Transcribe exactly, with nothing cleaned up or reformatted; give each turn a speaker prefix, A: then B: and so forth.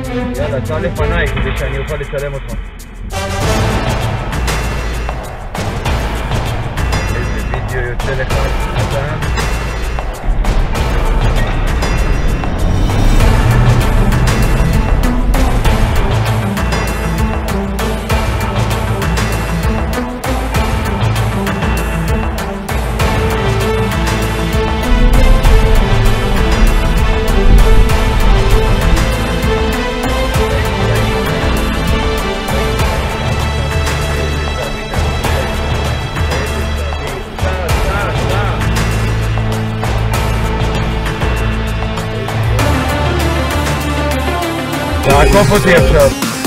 A: יאללה, צע לפניי כדי שאני אוכל לצלם אותך. איזה וידאו יוצא לך קטן. תעקוף אותי עכשיו.